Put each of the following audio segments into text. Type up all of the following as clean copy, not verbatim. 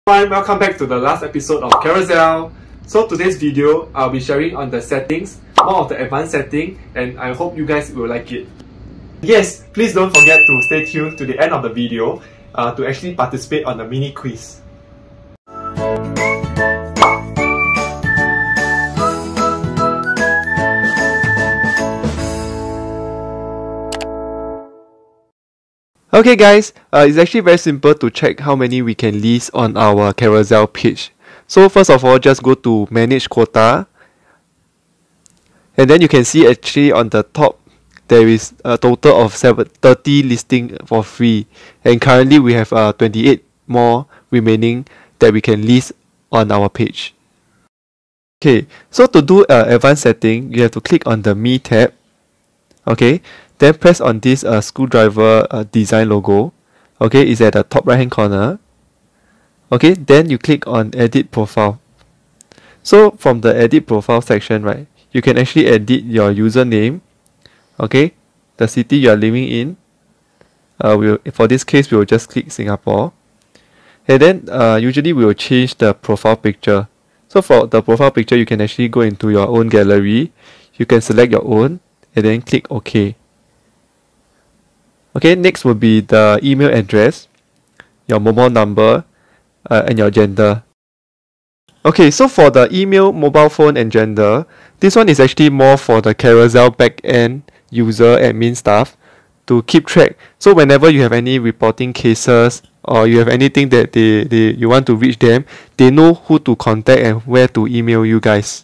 Everyone, welcome back to the last episode of Carousel. So today's video, I'll be sharing on the settings, more of the advanced setting, and I hope you guys will like it. Yes, please don't forget to stay tuned to the end of the video to actually participate on the mini quiz. Okay guys, it's actually very simple to check how many we can list on our Carousel page. So first of all, just go to manage quota, and then you can see actually on the top there is a total of 30 listing for free, and currently we have 28 more remaining that we can list on our page. Okay, so to do advanced setting, you have to click on the Me tab. Okay, then press on this screwdriver design logo. Okay, it's at the top right hand corner. Okay, then you click on edit profile. So from the edit profile section, right, you can actually edit your username. Okay, the city you are living in. For this case, we will just click Singapore. And then usually we will change the profile picture. So for the profile picture, you can actually go into your own gallery. You can select your own and then click OK. Okay, next will be the email address, your mobile number, and your gender. Okay, so for the email, mobile phone, and gender, this one is actually more for the Carousel backend user admin staff to keep track. So whenever you have any reporting cases or you have anything that you want to reach them, they know who to contact and where to email you guys.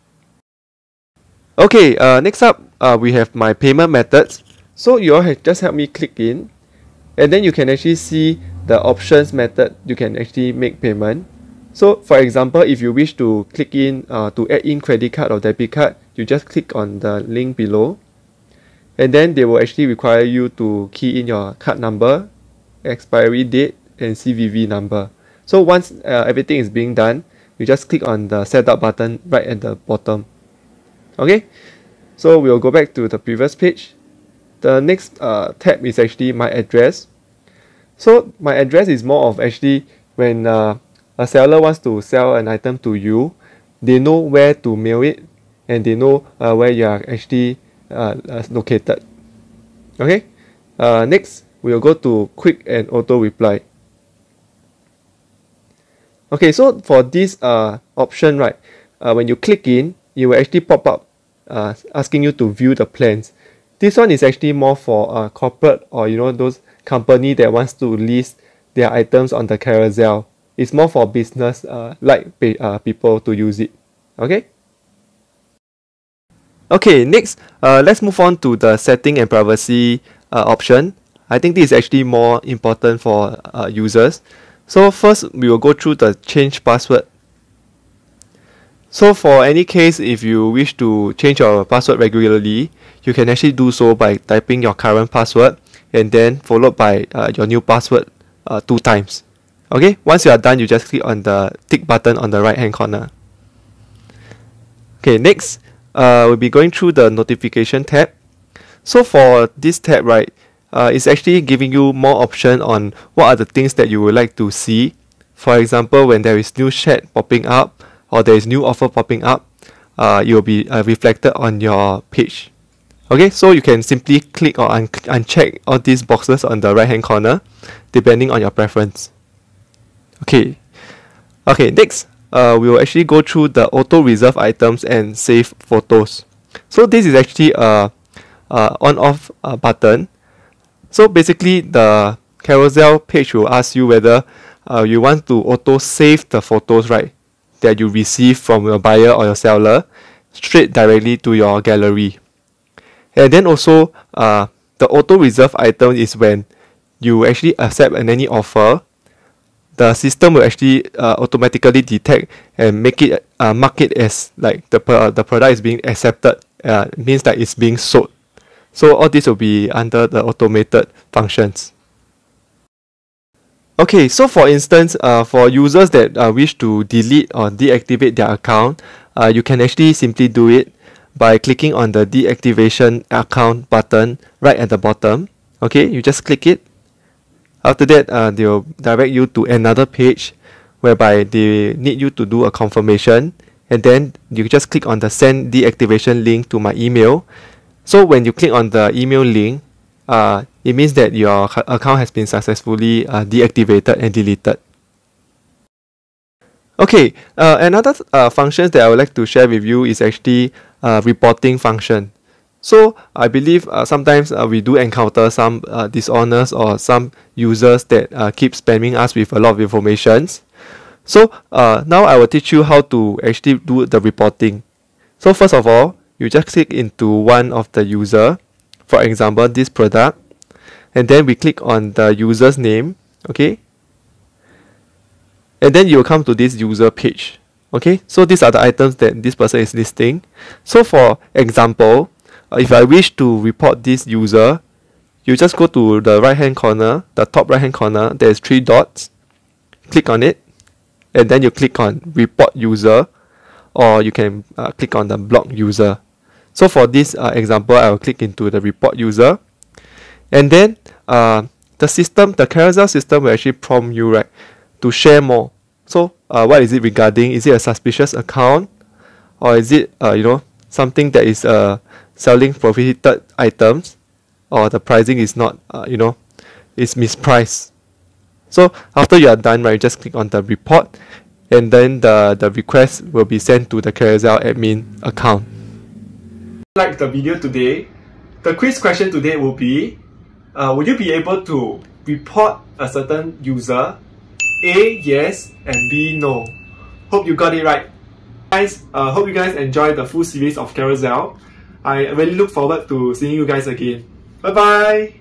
Okay, next up, we have my payment methods. So you all have just help me click in, and then you can actually see the options method you can actually make payment. So for example, if you wish to click in to add in credit card or debit card, you just click on the link below, and then they will actually require you to key in your card number, expiry date, and CVV number. So once everything is being done, you just click on the setup button right at the bottom. Okay, so we'll go back to the previous page. The next tab is actually my address. So my address is more of actually when a seller wants to sell an item to you, they know where to mail it and they know where you are actually located. Okay, next we'll go to quick and auto reply. Okay, so for this option, right, when you click in, it will actually pop up asking you to view the plans. This one is actually more for corporate or those company that wants to list their items on the Carousel. It's more for business people to use it. Okay. Okay, next let's move on to the setting and privacy option. I think this is actually more important for users. So first we will go through the change password. So for any case, if you wish to change your password regularly, you can actually do so by typing your current password and then followed by your new password 2 times. Okay, once you are done, you just click on the tick button on the right hand corner. Okay, next we'll be going through the notification tab. So for this tab, right, it's actually giving you more option on what are the things that you would like to see. For example, when there is new chat popping up or there is new offer popping up, it will be reflected on your page. Okay, so you can simply click or uncheck all these boxes on the right hand corner depending on your preference. Okay, next we will actually go through the auto reserve items and save photos. So this is actually a on-off button. So basically the Carousel page will ask you whether you want to auto save the photos, right, that you receive from your buyer or your seller straight directly to your gallery. And then also the auto reserve item is when you actually accept any offer, the system will actually automatically detect and make it mark it as like the product is being accepted. Means that it's being sold. So all this will be under the automated functions. Okay, so for instance, for users that wish to delete or deactivate their account, you can actually simply do it by clicking on the deactivation account button right at the bottom. Okay, you just click it. After that, they'll direct you to another page whereby they need you to do a confirmation, and then you just click on the send deactivation link to my email. So when you click on the email link, it means that your account has been successfully deactivated and deleted. Okay, another functions that I would like to share with you is actually reporting function. So I believe sometimes we do encounter some dishonest or some users that keep spamming us with a lot of information. So now I will teach you how to actually do the reporting. So first of all, you just click into one of the user, for example this product, and then we click on the user's name, okay, and then you will come to this user page. Okay, so these are the items that this person is listing. So for example, if I wish to report this user, you just go to the right hand corner, the top right hand corner, there's 3 dots, click on it, and then you click on report user, or you can click on the block user. So for this example, I will click into the report user, and then the Carousell system will actually prompt you, right, to share more. So what is it regarding? Is it a suspicious account, or is it something that is selling prohibited items, or the pricing is not is mispriced? So after you are done, right, just click on the report, and then the request will be sent to the Carousell admin account. Like the video today, the quiz question today will be, would you be able to report a certain user? A, yes, and B, no. Hope you got it right. Guys, hope you guys enjoyed the full series of Carousell. I really look forward to seeing you guys again. Bye bye!